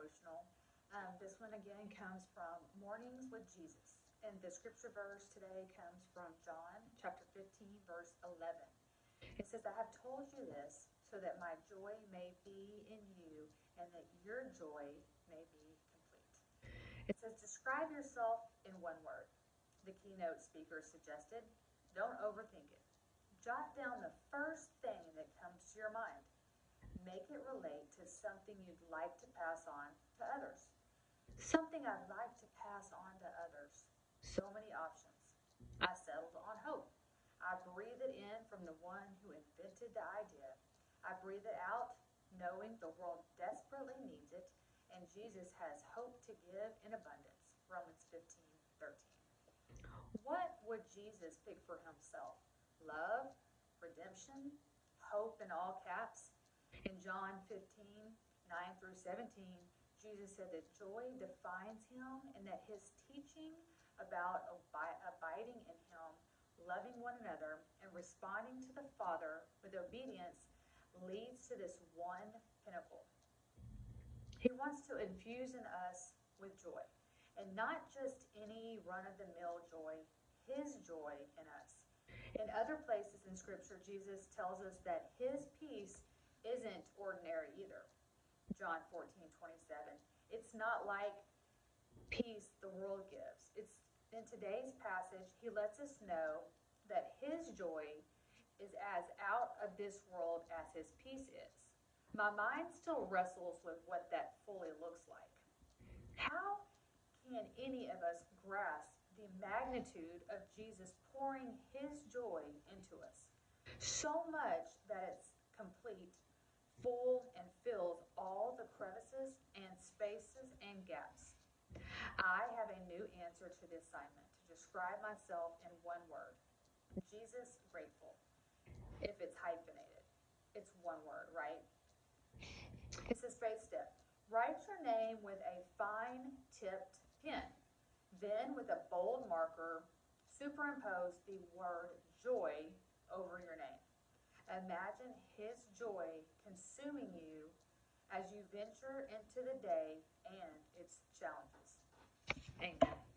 devotional. This one again comes from Mornings with Jesus. And the scripture verse today comes from John chapter 15, verse 11. It says, I have told you this so that my joy may be in you and that your joy may be complete. It says, describe yourself in one word. The keynote speaker suggested, don't overthink it. Jot down the first thing that comes to your mind. Make it relate to something you'd like to pass on to others. Something I'd like to pass on to others. So many options. I settled on hope. I breathe it in from the one who invented the idea. I breathe it out knowing the world desperately needs it, and Jesus has hope to give in abundance. Romans 15:13. What would Jesus pick for himself? Love, redemption, hope in all caps? In John 15:9 through 17, Jesus said that joy defines him and that his teaching about abiding in him, loving one another, and responding to the Father with obedience leads to this one pinnacle. He wants to infuse in us with joy, and not just any run-of-the-mill joy, his joy in us. In other places in Scripture, Jesus tells us that his peace isn't ordinary either. John 14:27. It's not like peace the world gives. It's in today's passage, he lets us know that his joy is as out of this world as his peace is. My mind still wrestles with what that fully looks like. How can any of us grasp the magnitude of Jesus pouring his joy into us? So much that it's complete, full, and fills all the crevices and spaces and gaps. I have a new answer to the assignment to describe myself in one word. Jesus grateful. If it's hyphenated, it's one word, right? It says faith step. Write your name with a fine tipped pen. Then with a bold marker, superimpose the word joy over your name. Imagine his joy consuming you as you venture into the day and its challenges. Amen.